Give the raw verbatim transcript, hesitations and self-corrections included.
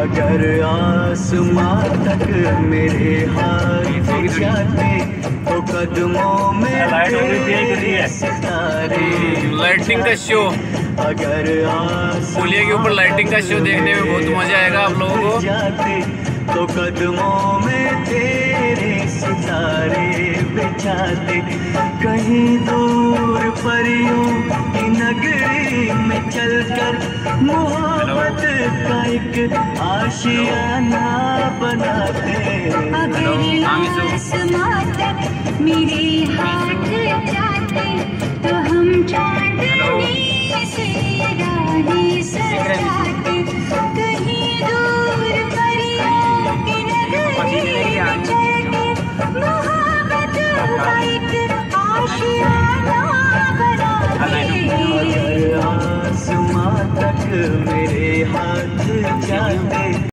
अगर आसमां तक मेरे हाथ जाते तो कदमों में तेरे सितारे। लाइटिंग का शो, अगर पुलिया के ऊपर लाइटिंग का शो देखने में बहुत मजा आएगा आप लोगों को। जाते तो कदमों में तेरे सितारे बिछाते, कहीं दूर परियों की नगरी में चलकर मोहब्बत का एक आशियाना बनाते। अगर आसमां तक मेरे हाथ जाते तो हम चांदनी से रानी सजाते, कहीं दूर परियों की नगरी में चलते मोहब्बत का एक आशियाना बनाते। अगर आसमां तक मेरे हाथ जाते